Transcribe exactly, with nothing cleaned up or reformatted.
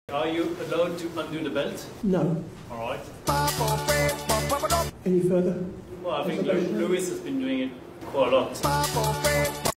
Are you allowed to undo the belt? No. All right. Any further? Well, I think Lewis has been doing it quite a lot.